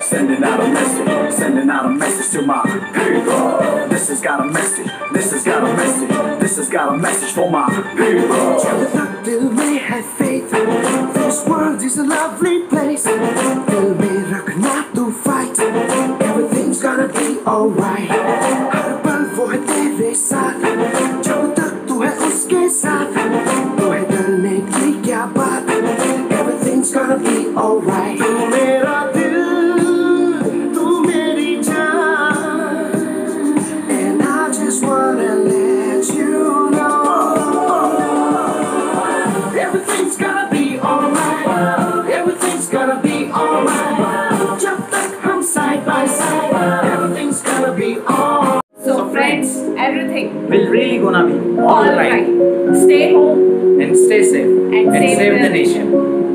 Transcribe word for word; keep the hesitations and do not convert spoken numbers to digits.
Sending out a message, sending out a message to my people. This has got a message, this has got a message, this has got a message for my people. Till may have faith, this world is a lovely place. Till may not to fight, everything's gonna be alright. हर पल वो है तेरे साथ, जब तक तू है उसके साथ, तू है डरने की क्या बात, everything's gonna be alright. तू मेरा दिल, तू मेरी जान, and I just wanna let you know everything's gonna be alright. Everything's gonna be alright. जब तक हम side by side, everything's gonna be alright. So friends, everything will really gonna be all right. alright. Stay home And stay safe and, and save, save the the nation.